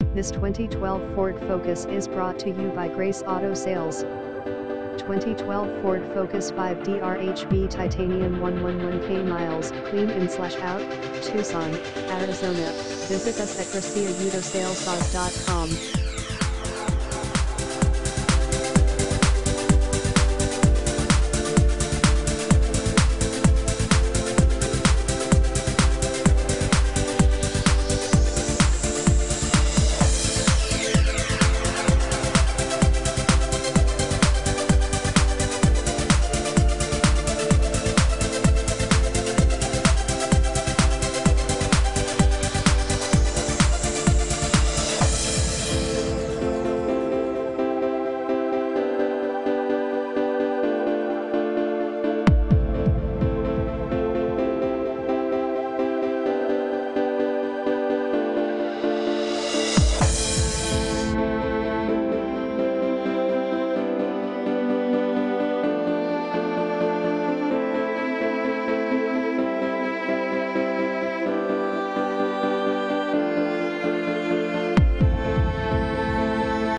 This 2012 Ford Focus is brought to you by Grace Auto Sales. 2012 Ford Focus 5D RHB Titanium 111K miles, clean in/out, Tucson, Arizona. Visit us at GraciaAutoSalesSauce.com.